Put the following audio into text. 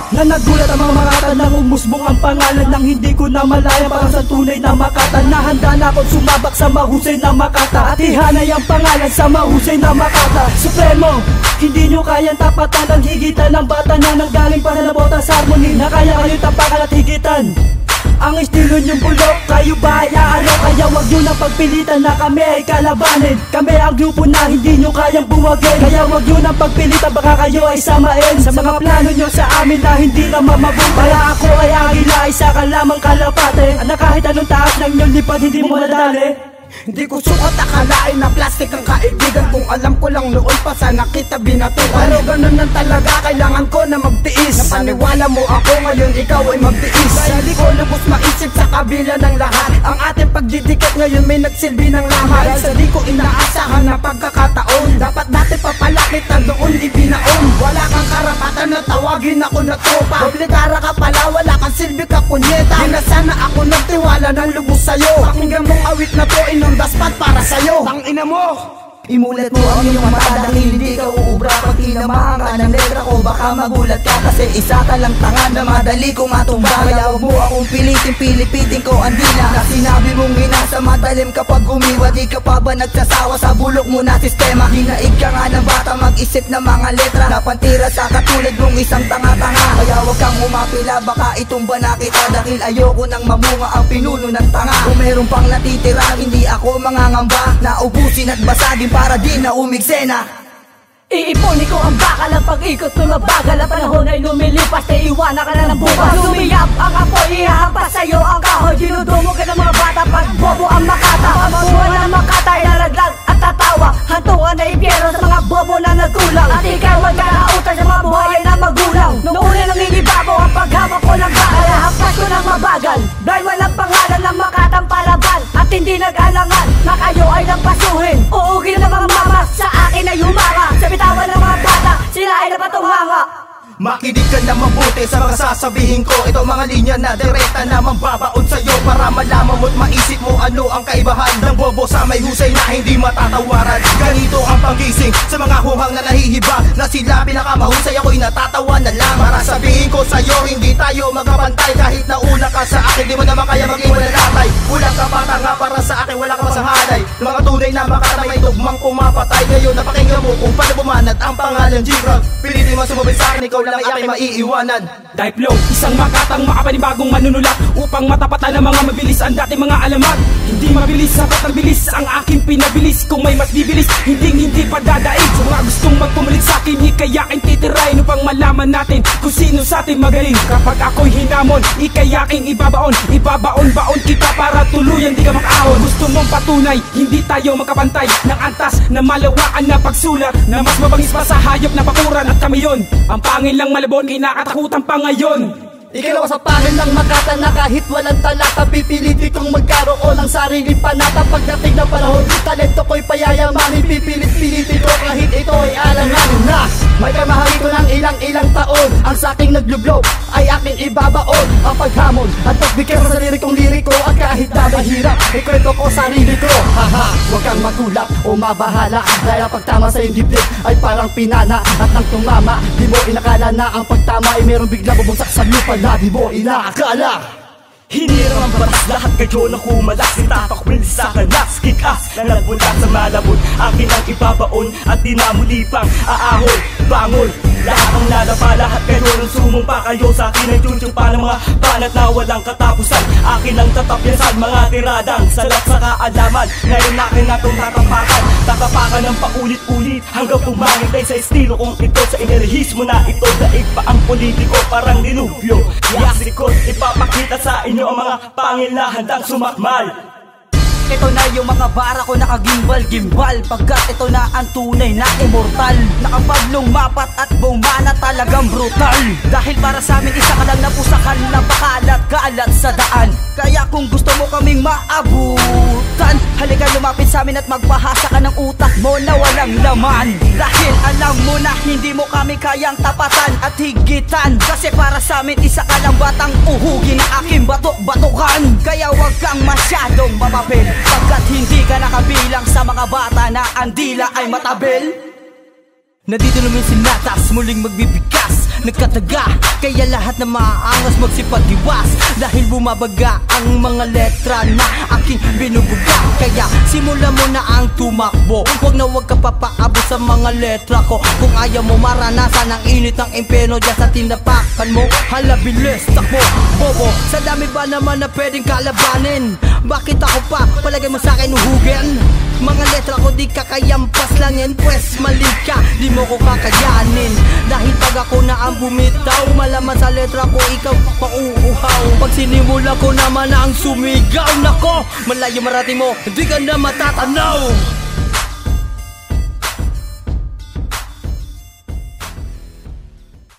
Na nagulat ang mga Makata nang umusbong ang pangalan ng hindi ko na malaya para sa tunay na Makata. Nahanda na akong sumabak sa mahusay na Makata at ihanay ang pangalan sa mahusay na Makata. Supremo, hindi nyo kayang tapatan ang higitan ng bata na nanggaling para na bota sa harmony. Na kaya kayo tapakan at higitan ang estilo nyong bulok, kayo ba ay aaraw? Kaya wag nyo na pagpilitan na kami ay kalabanin. Kami ang grupo na hindi nyo kayang buwagin. Kaya wag nyo na pagpilitan, baka kayo ay samain sa mga plano nyo sa amin na hindi na mamabuti. Para ako ay agila, isa ka lamang kalapate na kahit anong taas ng inyong lipad hindi mo madali. Hindi ko sukat akalain na plastic ang kaibigan. Kung alam ko lang noon pa sana kita binatukan. Pero ganun lang talaga, kailangan ko na magtiis. Napaniwala mo ako, ngayon ikaw ay magtiis. Hindi ko lubos maisip sa kabila ng lahat. Ang ating pagdidikit ngayon may nagsilbi ng lahat. Sa di ko inaasahan na pagkakataon, dapat natin papalakit na doon ibinaon. Wala kang karapatan na tawagin ako na tropa. Doble kara ka pala, wala kang silbi ka punyeta. Di na sana ako nagtiwala ng lubos sa'yo. Pakinggan mong awit na to, inong daspat para sa'yo. Tangina mo! Imulat mo ang iyong mata dahil hindi ka uubra. Pag tinamaan ka ng letra ko baka magulat ka. Kasi isa ka lang tanga na madali kong matumba. Kaya huwag mo akong pilitin ko ang dila. Na sinabi mong inasa matalim kapag gumiwa. Di ka pa ba nagsasawa sa bulok mo na sistema? Hinaig ka nga ng bata mag-isip ng mga letra. Napantira sa katulad mong isang tanga-tanga. Kaya huwag kang umapila baka itumba na kita. Dahil ayoko nang mamunga ang pinuno ng tanga. Kung meron pang natitira hindi ako mangangamba na ubusin at basagin para di na umigsena. Iipunin ko ang bakal ang pag-ikot ko mabagal. Ang panahon ay lumilipas na iwanan ka na ng bukas. Lumiyap ang apoy, ihahampas sa'yo ang kahoy. Dinudumo ka ng mga bata pag bobo ang Makata. Pagbuhan ng Makata ay nalaglag at tatawa. Hantungan na impyero sa mga bobo na nagkulang. At ikaw ay kalautay sa mga buhayan na magulang. Nung una nang inibabaw ang paghawak ko ng bakal, hampas ko ng mabagal. Dahil walang pangalan ng Makatang palaban at hindi nag-alangan na kayo ay nagpasuhin. Uugin ng mga mama sa akin ay humanga. Sa bitawan ng mga bata, sila ay napatunganga. Makinig ka na mabuti sa mga sasabihin ko. Ito mga linya na direkta na mambabaon sa'yo para malaman mo't maisip mo ano ang kaibahan ng bobo sa may husay na hindi matatawaran. Ganito ang panggising sa mga huhang na nahihiba na sila pinakamahusay, ako'y natatawa na lang. Para sabihin ko sa'yo hindi tayo magkapantay. Kahit nauna ka sa akin di mo naman kaya maging mananatay. Kulang ka bata nga para sa akin wala ka masahalay. Mga tunay na Makata may tugmang pumapatay. Ngayon napakinggan mo kung paano bumanat ang pangalan G-Rock. Pilitin mo sumabay sa akin, ikaw lang ay aking maiiwanan. Dive Flow, isang Makatang makapanibagong manunulat upang matapatan ng mga mabilis ang dating mga alamat. Hindi mabilis, sapat ang bilis ang aking pinabilis. Kung may mas bibilis, hindi pa dadaig. Sa mga gustong magpumalit sa akin, ikayaking titirain upang malaman natin kung sino sa atin magaling. Kapag ako'y hinamon, ikayaking ibabaon. Ibabaon-baon kita para tuluyan di ka makaahon. Gusto mong patunay, hindi tayo magkapantay ng antas na malawaan na pagsulat na mas mabangis pa sa hayop na bakuran. At kami yun, ang pangil lang malabon, kinakatakutan pa ngayon. Ikalawa sa pangil ng Makata na kahit walang talata, pipilitin kong magkaroon ng sarili panata. Pagdating ng panahon, talento ko'y payayamanin. Pipilit-pilitin ko kahit ito ay alanganin na. May kamahali ko ng ilang taon. Ang saking naglublow ay aking ibabaon. Ang paghamon at pagbigay sa sarili kong liriko. At kahit na mahirap, ikwento ko sarili ko. Haha, huwag kang magulap o mabahala. Dahil ang pagtama sa iyong dibdib ay parang pinana. At nang tumama, di mo inakala na ang pagtama ay merong bigla bubungsak sa lupa na di mo inaakala. Hinirang ang batas, lahat kayo na kumalas. Itatakbil sa kalas, kick-ass na nagbunta sa malabon. Akin ang ibabaon at di na muli pang aahon. Bangon, lahat ang lalapa, lahat kayo ng sumumpa. Kayo sa akin ang tsuntsupa ng mga banat na walang katapusan. Akin ang tatapyasan, mga tiradang salat sa kaalaman. Ngayon akin na itong tatapakan. Tatapakan ng paulit-ulit hanggang pumangitay sa estilo kong ito. Sa enerhismo na ito, daig pa ang politiko parang dilubyo. Yasikot, ipapakita sa inyo ang mga pangil na handang sumakmal. Ito na yung mga bara ko nakagimbal-gimbal. Pagkat ito na ang tunay na immortal. Nakapablong mapat at bumana talagang brutal. Dahil para sa amin isa ka lang na pusakal na bakalat-kalat sa daan. Kaya kung gusto mo kaming maabutan, halika lumapit sa amin at magpahasa ka ng utak mo na walang laman. Dahil alam mo na hindi mo kami kayang tapatan at higitan. Kasi para sa amin isa ka lang batang uhugin na aking batok-batukan. Kaya wag kang masyadong mamapil pagkat hindi ka nakabilang sa mga bata na ang dila ay matabel. Nandito namin sinatas, muling magbibigas Nagkataga, kaya lahat na maaangas magsipag-iwas Dahil bumabaga ang mga letra na aking binubuga Kaya simula mo na ang tumakbo Huwag na huwag ka papaabot sa mga letra ko Kung ayaw mo maranasan ang init ng impeno Diyan sa tinapakan mo, hala bilis, takbo Bobo, sa dami ba naman na pwedeng kalabanin? Bakit ako pa, palagay mo sa'kin uhugin? Mga letra ko di kakayampas lang yan Pwes mali ka, di mo ko kakayanin Dahil pag ako na ang bumitaw Malaman sa letra ko ikaw pauuhaw Pag sinimula ko naman ang sumigaw Nako, malayo marating mo, hindi ka na matatanaw